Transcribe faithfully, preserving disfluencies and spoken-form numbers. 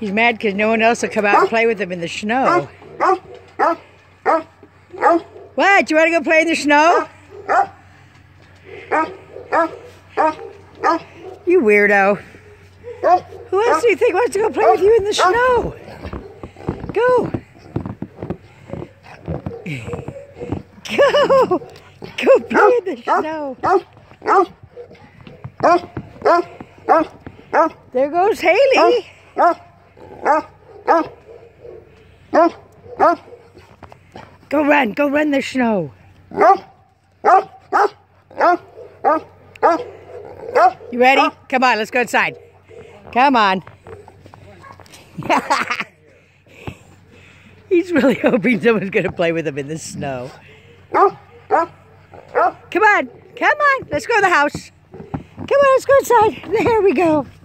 He's mad because no one else will come out and play with him in the snow. What? You want to go play in the snow? You weirdo. Who else do you think wants to go play with you in the snow? Go. Go. Go play in the snow. There goes Haley. Go run. Go run the snow. You ready? Come on, let's go inside. Come on. He's really hoping someone's going to play with him in the snow. Come on. Come on. Let's go to the house. Come on, let's go inside. There we go.